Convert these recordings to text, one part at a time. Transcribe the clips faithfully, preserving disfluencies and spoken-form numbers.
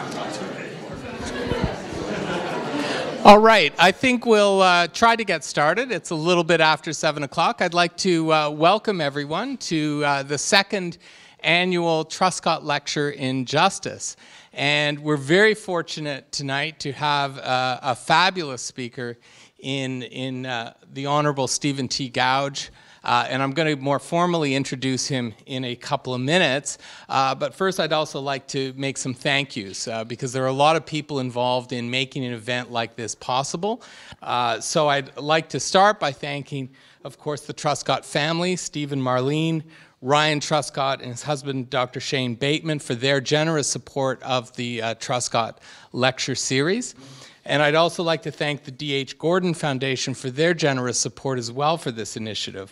All right, I think we'll uh, try to get started. It's a little bit after seven o'clock. I'd like to uh, welcome everyone to uh, the second annual Truscott Lecture in Justice. And we're very fortunate tonight to have uh, a fabulous speaker in, in uh, the Honorable Stephen T. Gouge. Uh, and I'm going to more formally introduce him in a couple of minutes. Uh, but first, I'd also like to make some thank yous, uh, because there are a lot of people involved in making an event like this possible. Uh, so I'd like to start by thanking, of course, the Truscott family, Steve and Marlene, Ryan Truscott and his husband, Doctor Shane Bateman, for their generous support of the uh, Truscott Lecture Series. And I'd also like to thank the D H Gordon Foundation for their generous support as well for this initiative.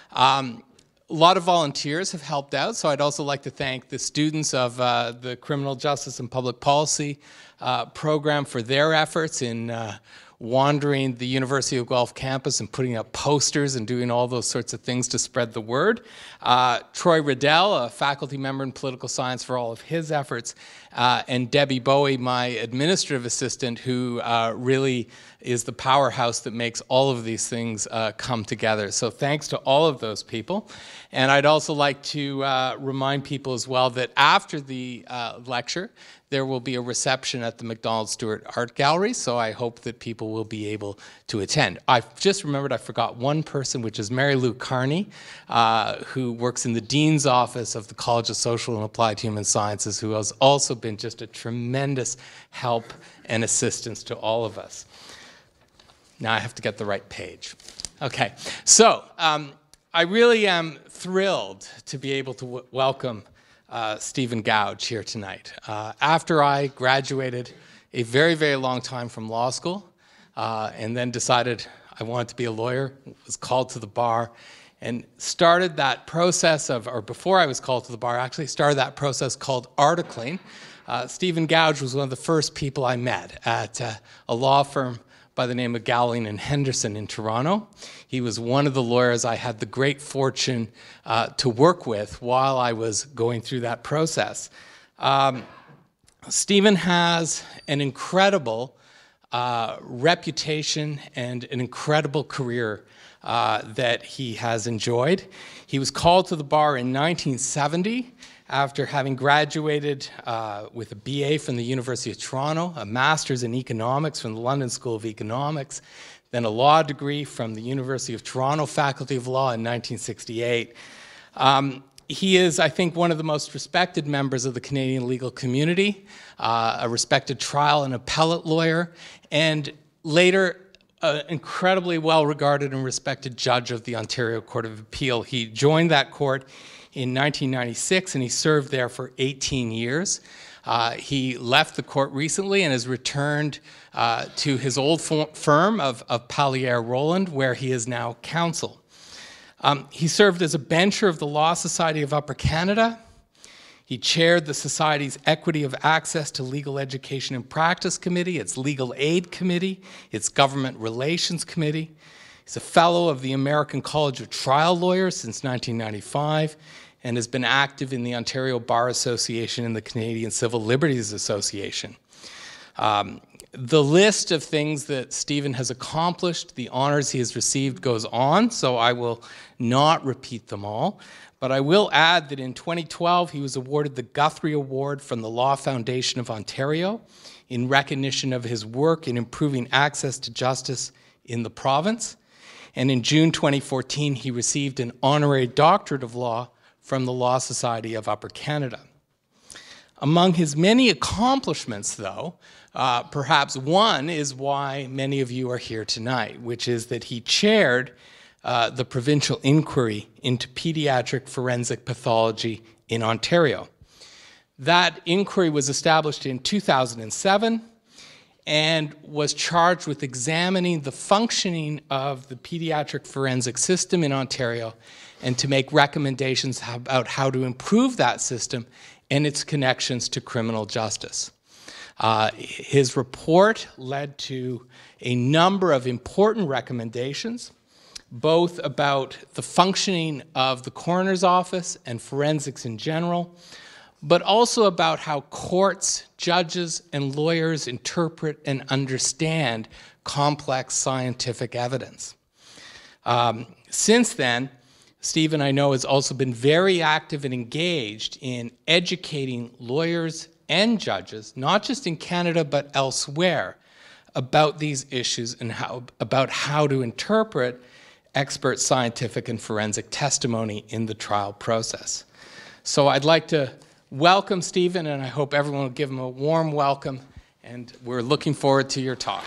Um, a lot of volunteers have helped out, so I'd also like to thank the students of uh, the Criminal Justice and Public Policy uh, program for their efforts in uh, wandering the University of Guelph campus and putting up posters and doing all those sorts of things to spread the word. Uh, Troy Riddell, a faculty member in political science, for all of his efforts. Uh, and Debbie Bowie, my administrative assistant, who uh, really is the powerhouse that makes all of these things uh, come together. So thanks to all of those people. And I'd also like to uh, remind people as well that after the uh, lecture, there will be a reception at the Macdonald Stewart Art Gallery, so I hope that people will be able to attend. I've just remembered I forgot one person, which is Mary Lou Carney, uh, who works in the Dean's Office of the College of Social and Applied Human Sciences, who has also been just a tremendous help and assistance to all of us. Now I have to get the right page. Okay, so um, I really am thrilled to be able to w welcome Uh, Stephen Gouge here tonight. Uh, after I graduated a very, very long time from law school, uh, and then decided I wanted to be a lawyer, was called to the bar, and started that process of, or before I was called to the bar, actually started that process called articling. Uh, Stephen Gouge was one of the first people I met at uh, a law firm by the name of Gowling and Henderson in Toronto. He was one of the lawyers I had the great fortune uh, to work with while I was going through that process. Um, Stephen has an incredible uh, reputation and an incredible career uh, that he has enjoyed. He was called to the bar in nineteen seventy after having graduated uh, with a B A from the University of Toronto, a master's in economics from the London School of Economics, then a law degree from the University of Toronto Faculty of Law in nineteen sixty-eight. Um, he is, I think, one of the most respected members of the Canadian legal community, uh, a respected trial and appellate lawyer, and later an incredibly well-regarded and respected judge of the Ontario Court of Appeal. He joined that court in nineteen ninety-six, and he served there for eighteen years. Uh, he left the court recently and has returned uh, to his old firm of, of Palliere Rowland, where he is now counsel. Um, he served as a bencher of the Law Society of Upper Canada. He chaired the Society's Equity of Access to Legal Education and Practice Committee, its Legal Aid Committee, its Government Relations Committee. He's a fellow of the American College of Trial Lawyers since nineteen ninety-five and has been active in the Ontario Bar Association and the Canadian Civil Liberties Association. Um, the list of things that Stephen has accomplished, the honors he has received, goes on, so I will not repeat them all. But I will add that in twenty twelve, he was awarded the Guthrie Award from the Law Foundation of Ontario in recognition of his work in improving access to justice in the province. And in June twenty fourteen, he received an honorary doctorate of law from the Law Society of Upper Canada. Among his many accomplishments, though, uh, perhaps one is why many of you are here tonight, which is that he chaired uh, the provincial inquiry into pediatric forensic pathology in Ontario. That inquiry was established in two thousand seven and was charged with examining the functioning of the pediatric forensic system in Ontario and to make recommendations about how to improve that system and its connections to criminal justice. Uh, his report led to a number of important recommendations, both about the functioning of the coroner's office and forensics in general, but also about how courts, judges, and lawyers interpret and understand complex scientific evidence. Um, since then, Stephen, I know, has also been very active and engaged in educating lawyers and judges, not just in Canada but elsewhere, about these issues and how, about how to interpret expert scientific and forensic testimony in the trial process. So I'd like to welcome Stephen, and I hope everyone will give him a warm welcome, and we're looking forward to your talk.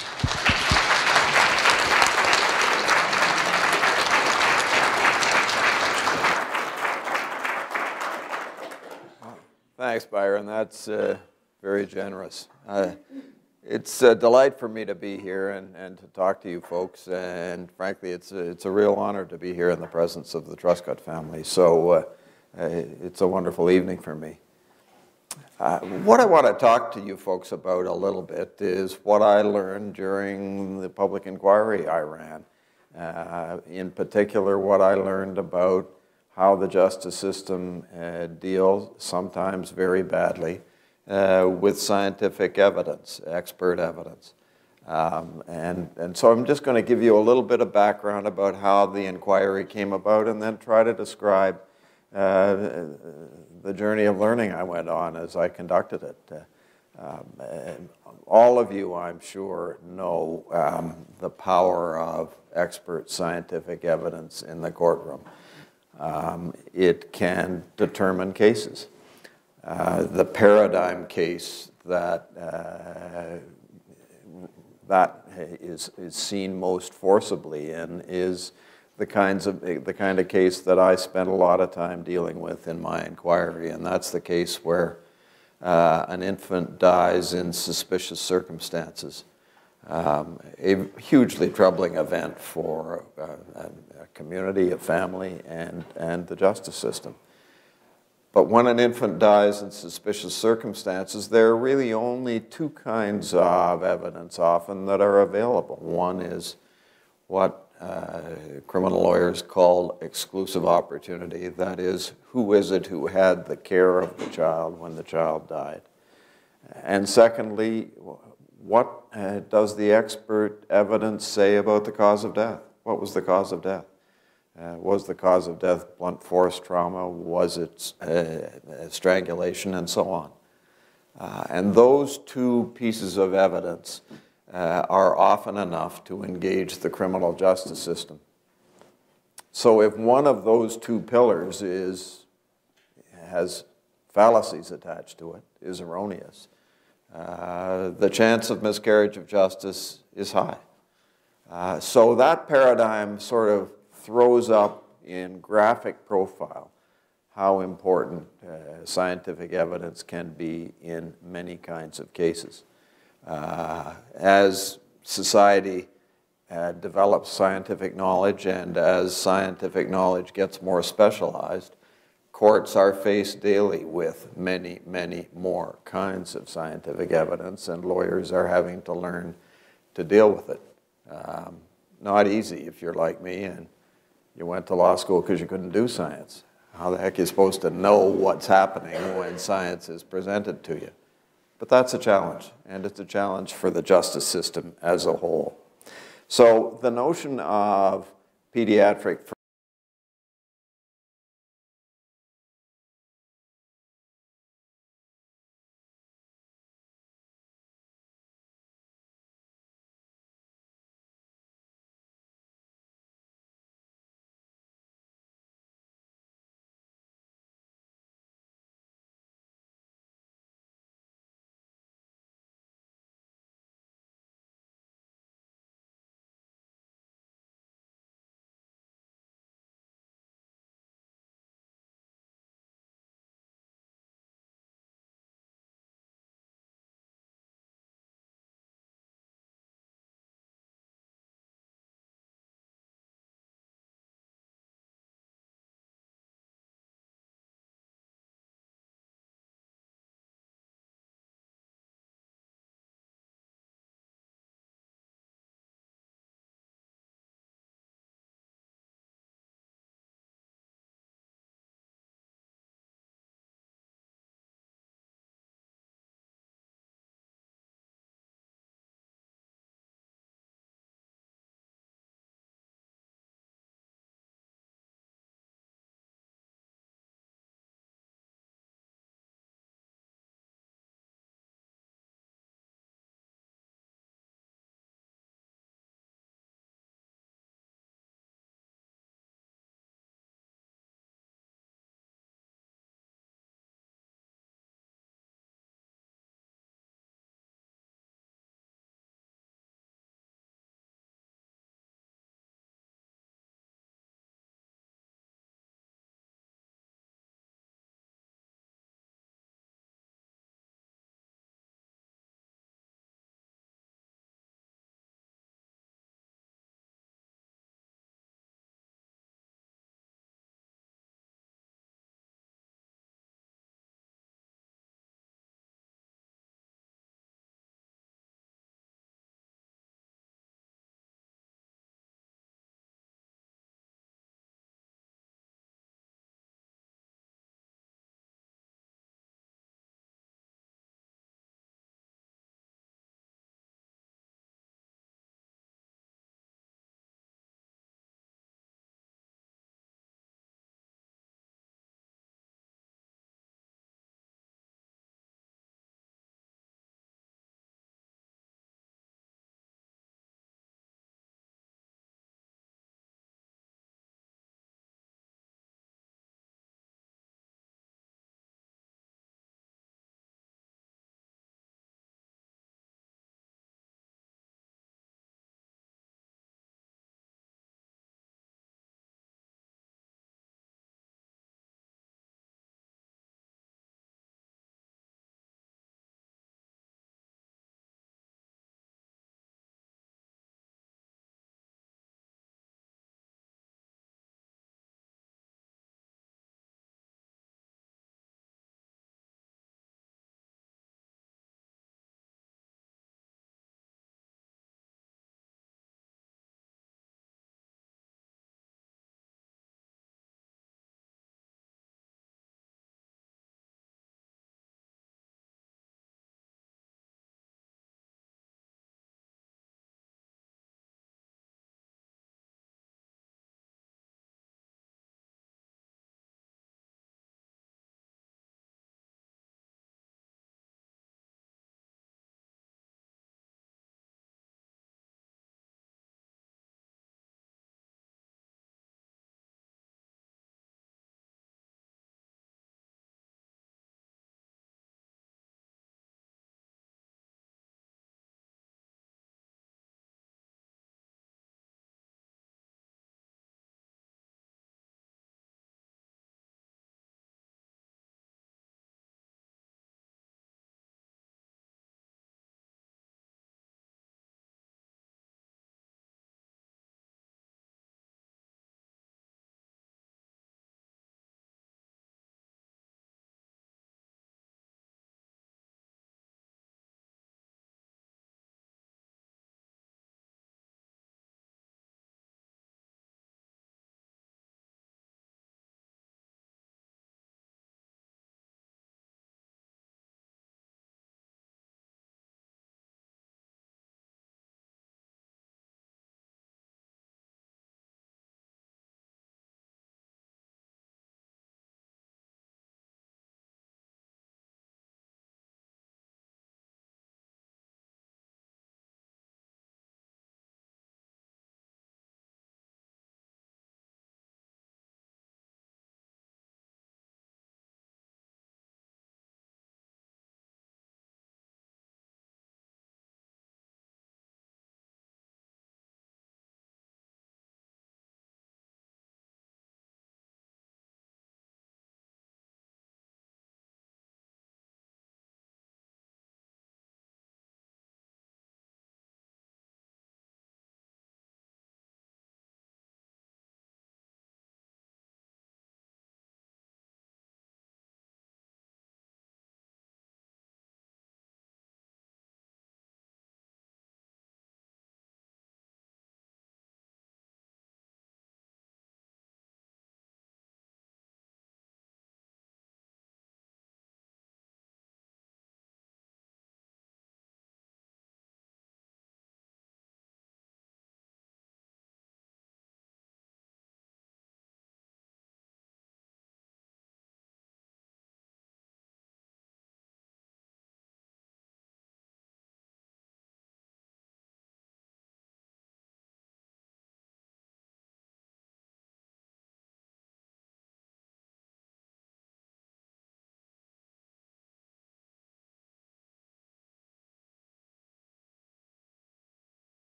Thanks, Byron. That's uh, very generous. Uh, it's a delight for me to be here and, and to talk to you folks, and frankly, it's a, it's a real honor to be here in the presence of the Truscott family. So uh, uh, it's a wonderful evening for me. Uh, what I want to talk to you folks about a little bit is what I learned during the public inquiry I ran. Uh, in particular, what I learned about how the justice system uh, deals, sometimes very badly, uh, with scientific evidence, expert evidence. Um, and, and so I'm just going to give you a little bit of background about how the inquiry came about, and then try to describe uh, the journey of learning I went on as I conducted it. Uh, um, and all of you, I'm sure, know um, the power of expert scientific evidence in the courtroom. Um, it can determine cases. Uh, the paradigm case that uh, that is, is seen most forcibly in is the kinds of the kind of case that I spent a lot of time dealing with in my inquiry, and that's the case where uh, an infant dies in suspicious circumstances. Um, a hugely troubling event for uh, a, a community, a family, and, and the justice system. But when an infant dies in suspicious circumstances, there are really only two kinds of evidence often that are available. One is what uh, criminal lawyers call exclusive opportunity. That is, who is it who had the care of the child when the child died? And secondly, what uh, does the expert evidence say about the cause of death? What was the cause of death? Uh, was the cause of death blunt force trauma? Was it uh, strangulation? And so on. Uh, and those two pieces of evidence uh, are often enough to engage the criminal justice system. So if one of those two pillars is, has fallacies attached to it, is erroneous, Uh, the chance of miscarriage of justice is high. Uh, so that paradigm sort of throws up in graphic profile how important uh, scientific evidence can be in many kinds of cases. Uh, as society uh, develops scientific knowledge, and as scientific knowledge gets more specialized, courts are faced daily with many, many more kinds of scientific evidence, and lawyers are having to learn to deal with it. Um, not easy if you're like me and you went to law school because you couldn't do science. How the heck are you supposed to know what's happening when science is presented to you? But that's a challenge, and it's a challenge for the justice system as a whole. So the notion of pediatric